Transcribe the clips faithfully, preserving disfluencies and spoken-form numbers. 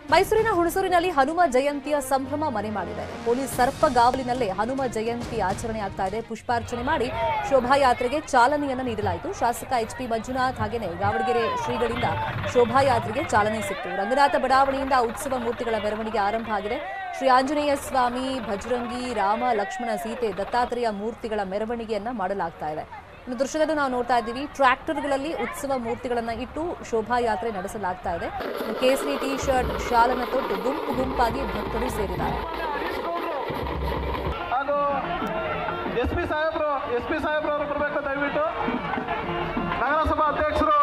ಮೈಸೂರಿನ ಹುಣಸೂರಿನಲ್ಲಿ ಹನುಮ ಜಯಂತಿಯ ಸಂಭ್ರಮ ಮನೆ ಮಾಡಿದೆ. ಪೊಲೀಸ್ ಸರ್ಪಗಾವಲಿನಲ್ಲೇ ಹನುಮ ಜಯಂತಿ ಆಚರಣೆ ಆಗ್ತಾ ಇದೆ. ಪುಷ್ಪಾರ್ಚನೆ ಮಾಡಿ ಶೋಭಾಯಾತ್ರೆಗೆ ಚಾಲನೆಯನ್ನ ನೀಡಲಾಯಿತು. ಶಾಸಕ ಎಚ್ ಪಿ ಮಂಜುನಾಥ್ ಹಾಗೆಯೇ ಗಾವಡಗೆರೆ ಶ್ರೀಗಳಿಂದ ಶೋಭಾಯಾತ್ರೆಗೆ ಚಾಲನೆ ಸಿಕ್ತು. ರಂಗನಾಥ ಬಡಾವಣೆಯಿಂದ ಉತ್ಸವ ಮೂರ್ತಿಗಳ ಮೆರವಣಿಗೆ ಆರಂಭ ಆಗಿದೆ. ಶ್ರೀ ಆಂಜನೇಯ ಸ್ವಾಮಿ, ಭಜರಂಗಿ, ರಾಮ, ಲಕ್ಷ್ಮಣ, ಸೀತೆ, ದತ್ತಾತ್ರೇಯ ಮೂರ್ತಿಗಳ ಮೆರವಣಿಗೆಯನ್ನ ಮಾಡಲಾಗ್ತಾ ಇದೆ. ಇನ್ನು ದೃಶ್ಯದಲ್ಲಿ ನಾವು ನೋಡ್ತಾ ಇದ್ದೀವಿ, ಟ್ರ್ಯಾಕ್ಟರ್ಗಳಲ್ಲಿ ಉತ್ಸವ ಮೂರ್ತಿಗಳನ್ನ ಇಟ್ಟು ಶೋಭಾಯಾತ್ರೆ ನಡೆಸಲಾಗ್ತಾ ಇದೆ. ಕೇಸರಿ ಟಿ ಶರ್ಟ್, ಶಾಲನ್ನು ತೊಟ್ಟು ಗುಂಪು ಗುಂಪಾಗಿ ಭಕ್ತರು ಸೇರಿದ್ದಾರೆ. ಎಸ್ಪಿ ಸಾಹೇಬ್ರು ಎಸ್ಪಿ ಸಾಹೇಬ್ರು ಅವರು ಬರಬೇಕು ದಯವಿಟ್ಟು. ನಗರಸಭಾ ಅಧ್ಯಕ್ಷರು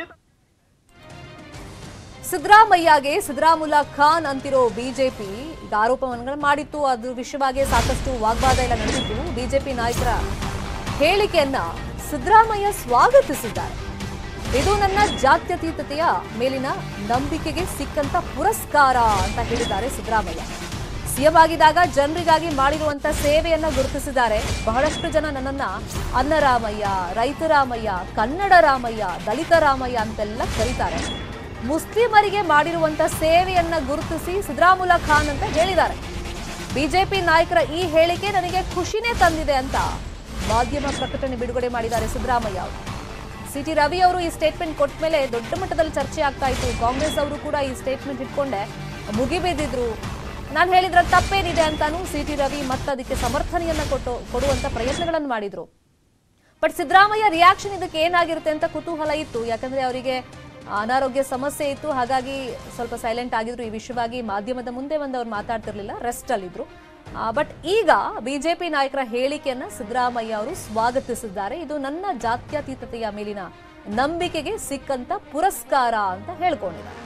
ಸಿದ್ದರಾಮಯ್ಯಗೆ ಸಿದ್ದರಾಮುಲ್ಲಾ ಖಾನ್ ಅಂತಿರೋ ಬಿಜೆಪಿ ಈಗ ಆರೋಪವನ್ನು ಮಾಡಿತ್ತು. ಅದು ವಿಷಯವಾಗಿ ಸಾಕಷ್ಟು ವಾಗ್ವಾದ ಎಲ್ಲ ನಡೆದಿತ್ತು. ಬಿಜೆಪಿ ನಾಯಕರ ಹೇಳಿಕೆಯನ್ನ ಸಿದ್ದರಾಮಯ್ಯ ಸ್ವಾಗತಿಸಿದ್ದಾರೆ. ಇದು ನನ್ನ ಜಾತ್ಯತೀತತೆಯ ಮೇಲಿನ ನಂಬಿಕೆಗೆ ಸಿಕ್ಕಂತ ಪುರಸ್ಕಾರ ಅಂತ ಹೇಳಿದ್ದಾರೆ ಸಿದ್ದರಾಮಯ್ಯ. ಸಿಎಂ ಆಗಿದ್ದಾಗ ಜನರಿಗಾಗಿ ಮಾಡಿರುವಂತ ಸೇವೆಯನ್ನ ಗುರುತಿಸಿದ್ದಾರೆ. ಬಹಳಷ್ಟು ಜನ ನನ್ನನ್ನ ಅನ್ನರಾಮಯ್ಯ, ರೈತರಾಮಯ್ಯ, ಕನ್ನಡ ರಾಮಯ್ಯ, ದಲಿತ ರಾಮಯ್ಯ ಅಂತೆಲ್ಲ ಕರೀತಾರೆ. ಮುಸ್ಲಿಮರಿಗೆ ಮಾಡಿರುವಂತ ಸೇವೆಯನ್ನ ಗುರುತಿಸಿ ಸಿದ್ದರಾಮುಲ್ಲಾ ಖಾನ್ ಅಂತ ಹೇಳಿದ್ದಾರೆ. ಬಿಜೆಪಿ ನಾಯಕರ ಈ ಹೇಳಿಕೆ ನನಗೆ ಖುಷಿನೇ ತಂದಿದೆ ಅಂತ ಮಾಧ್ಯಮ ಪ್ರಕಟಣೆ ಬಿಡುಗಡೆ ಮಾಡಿದ್ದಾರೆ ಸಿದ್ದರಾಮಯ್ಯ ಅವರು. ಸಿಟಿ ರವಿ ಅವರು ಈ ಸ್ಟೇಟ್ಮೆಂಟ್ ಕೊಟ್ಟ ಮೇಲೆ ದೊಡ್ಡ ಮಟ್ಟದಲ್ಲಿ ಚರ್ಚೆ ಆಗ್ತಾ ಇತ್ತು. ಕಾಂಗ್ರೆಸ್ ಅವರು ಕೂಡ ಈ ಸ್ಟೇಟ್ಮೆಂಟ್ ಇಟ್ಕೊಂಡೆ ಮುಗಿಬಿದ್ದಿದ್ರು. ನಾನು ಹೇಳಿದ್ರೆ ತಪ್ಪೇನಿದೆ ಅಂತಾನು ಸಿಟಿ ರವಿ ಮತ್ತೆ ಅದಕ್ಕೆ ಸಮರ್ಥನೆಯನ್ನ ಕೊಟ್ಟು ಕೊಡುವಂತ ಪ್ರಯತ್ನಗಳನ್ನು ಮಾಡಿದ್ರು. ಬಟ್ ಸಿದ್ದರಾಮಯ್ಯ ರಿಯಾಕ್ಷನ್ ಇದಕ್ಕೆ ಏನಾಗಿರುತ್ತೆ ಅಂತ ಕುತೂಹಲ ಇತ್ತು. ಯಾಕಂದ್ರೆ ಅವರಿಗೆ ಅನಾರೋಗ್ಯ ಸಮಸ್ಯೆ ಇತ್ತು, ಹಾಗಾಗಿ ಸ್ವಲ್ಪ ಸೈಲೆಂಟ್ ಆಗಿದ್ರು. ಈ ವಿಷಯವಾಗಿ ಮಾಧ್ಯಮದ ಮುಂದೆ ಬಂದು ಅವ್ರು ಮಾತಾಡ್ತಿರ್ಲಿಲ್ಲ, ರೆಸ್ಟ್ ಅಲ್ಲಿದ್ರು. ಬಟ್ ಈಗ ಬಿಜೆಪಿ ನಾಯಕರ ಹೇಳಿಕೆಯನ್ನ ಸಿದ್ದರಾಮಯ್ಯ ಅವರು ಸ್ವಾಗತಿಸಿದ್ದಾರೆ. ಇದು ನನ್ನ ಜಾತ್ಯತೀತತೆಯ ಮೇಲಿನ ನಂಬಿಕೆಗೆ ಸಿಕ್ಕಂತ ಪುರಸ್ಕಾರ ಅಂತ ಹೇಳ್ಕೊಂಡಿದ್ದಾರೆ.